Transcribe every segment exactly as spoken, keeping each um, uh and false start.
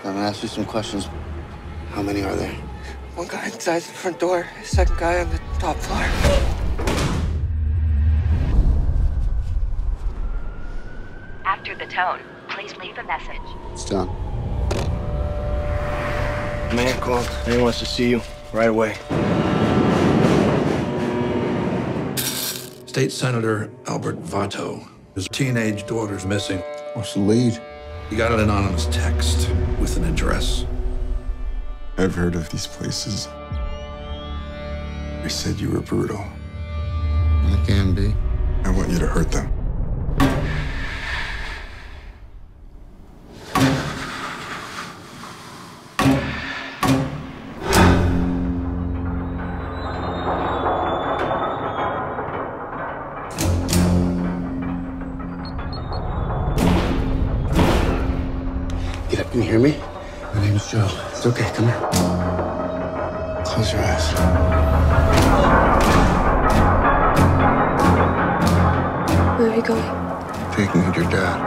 I'm gonna ask you some questions. How many are there? One guy inside the front door, second guy on the top floor. After the tone, please leave a message. It's done. Man called. He wants to see you right away. State Senator Albert Vato. His teenage daughter's missing. What's the lead? He got an anonymous text with an address. I've heard of these places. They said you were brutal. I can be. I want you to hurt them. Get up, can you hear me? My name is Joe. It's okay, come here. Close your eyes. Where are you going? Taking you to your dad.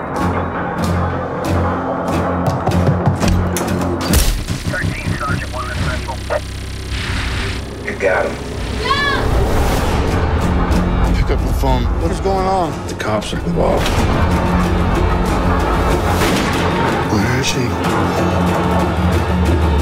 thirteen, Sergeant one, Central. You got him. Pick up the phone. What is going on? The cops are involved. Where is she?